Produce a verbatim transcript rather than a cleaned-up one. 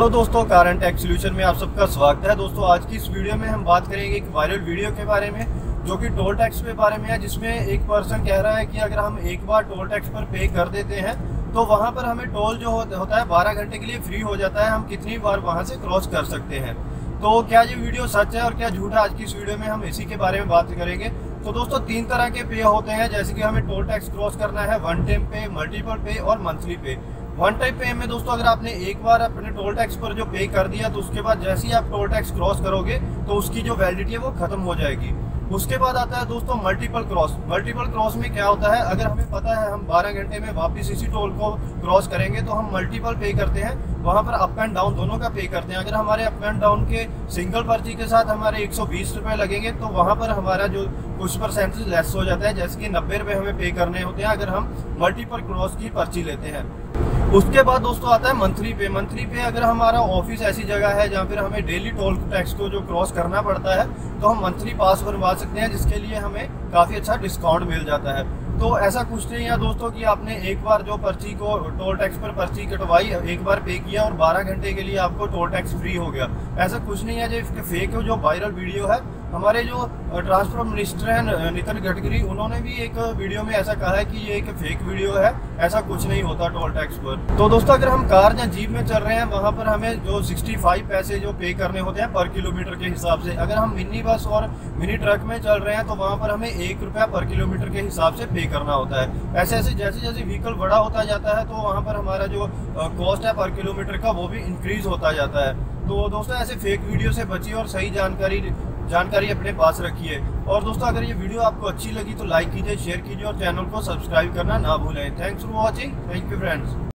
Hello दोस्तों, car and take solution में आप सबका स्वागत है। दोस्तों आज की इस वीडियो में हम बात करेंगे एक वायरल वीडियो के बारे में जो कि टोल टैक्स के बारे में है, जिसमें एक पर्सन कह रहा है कि अगर हम एक बार टोल टैक्स पर पे कर देते हैं तो वहां पर हमें टोल जो होता है बारह घंटे के लिए फ्री हो जाता है। हम कितनी बार वहां से क्रॉस कर सकते हैं। तो क्या ये वीडियो सच है और क्या झूठ है, आज की इस वीडियो में हम इसी के बारे में बात करेंगे। तो दोस्तों तीन तरह के पे होते हैं, जैसे कि हमें टोल टैक्स क्रॉस करना है, वन टाइम पे, मल्टीपल पे और मंथली पे। वन टाइम पे में दोस्तों अगर आपने एक बार अपने टोल टैक्स पर जो पे कर दिया तो उसके बाद जैसे ही आप टोल टैक्स क्रॉस करोगे तो उसकी जो वैलिडिटी है वो खत्म हो जाएगी। उसके बाद आता है दोस्तों मल्टीपल क्रॉस। मल्टीपल क्रॉस में क्या होता है, अगर हमें पता है हम बारह घंटे में वापस इसी टोल को क्रॉस करेंगे तो हम मल्टीपल पे करते हैं, वहां पर अप एंड डाउन दोनों का पे करते हैं। अगर हमारे अप एंड डाउन के सिंगल पर्ची के साथ हमारे एक सौ बीस रुपए लगेंगे तो वहां पर हमारा जो कुछ परसेंटेज लेस हो जाता है, जैसे कि नब्बे रुपए हमें पे करने होते हैं अगर हम मल्टीपल क्रॉस की पर्ची लेते हैं। उसके बाद दोस्तों आता है मंथली पे। मंथली पे अगर हमारा ऑफिस ऐसी जगह है जहाँ फिर हमें डेली टोल टैक्स को जो क्रॉस करना पड़ता है तो हम मंथली पास बनवा सकते हैं, जिसके लिए हमें काफ़ी अच्छा डिस्काउंट मिल जाता है। तो ऐसा कुछ नहीं है दोस्तों कि आपने एक बार जो पर्ची को टोल टैक्स पर पर्ची कटवाई, एक बार पे किया और बारह घंटे के लिए आपको टोल टैक्स फ्री हो गया। ऐसा कुछ नहीं है। जो इसके फेक जो वायरल वीडियो है, हमारे जो ट्रांसपोर्ट मिनिस्टर हैं नितिन गडकरी, उन्होंने भी एक वीडियो में ऐसा कहा है कि ये एक फेक वीडियो है, ऐसा कुछ नहीं होता टोल टैक्स पर। तो दोस्तों अगर हम कार या जीप में चल रहे हैं वहाँ पर हमें जो पैंसठ पैसे जो पे करने होते हैं पर किलोमीटर के हिसाब से। अगर हम मिनी बस और मिनी ट्रक में चल रहे हैं तो वहाँ पर हमें एक रुपया पर किलोमीटर के हिसाब से पे करना होता है। ऐसे ऐसे जैसे जैसे व्हीकल बड़ा होता जाता है तो वहाँ पर हमारा जो कॉस्ट है पर किलोमीटर का वो भी इंक्रीज होता जाता है। तो दोस्तों ऐसे फेक वीडियो से बचिए और सही जानकारी जानकारी अपने पास रखिए। और दोस्तों अगर ये वीडियो आपको अच्छी लगी तो लाइक कीजिए, शेयर कीजिए और चैनल को सब्सक्राइब करना ना भूलें। Thanks for watching. Thank you friends.